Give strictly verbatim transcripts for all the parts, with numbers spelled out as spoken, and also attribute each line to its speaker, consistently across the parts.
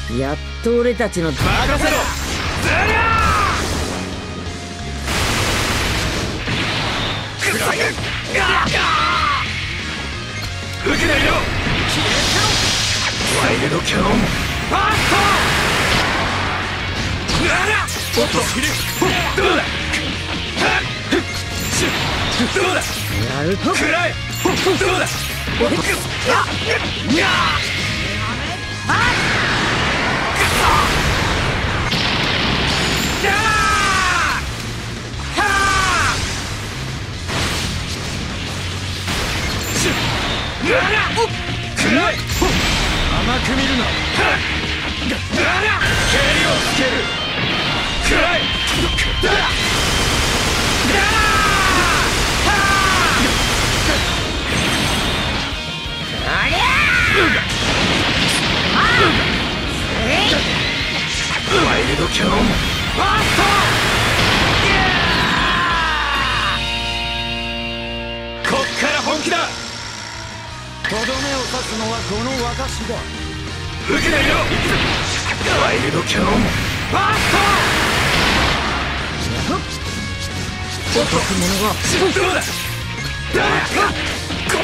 Speaker 1: やっと俺たちの
Speaker 2: 任せろ。ずりゃーくらえ。受けないよ。ワイルドキャノンファースト。おっとどうだ。どうだ。
Speaker 1: やると
Speaker 2: くらえ。どうだ。おっとやっくらえ。甘く見るな。蹴りをつける。くらえ。ワイルドキャノンファースト。こっから本気だ。
Speaker 3: とどめを刺すのはこの私だ。
Speaker 2: 受けないよ。ワイルドキャノンファースト。おっと
Speaker 1: ものが
Speaker 2: どうだ。だこ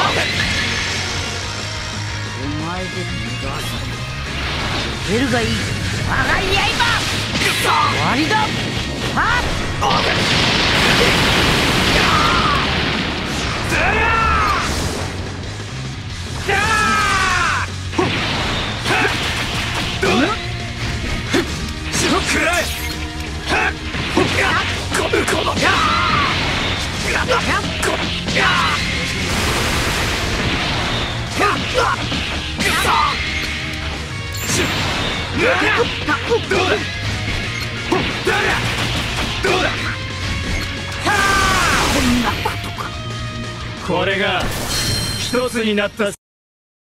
Speaker 1: お前で逃がされるがいい。我が刃終わりだ。はっ
Speaker 2: どうだ。くらえ。このこのややこやどうだ。どうだ。こんなことか。これが一つになった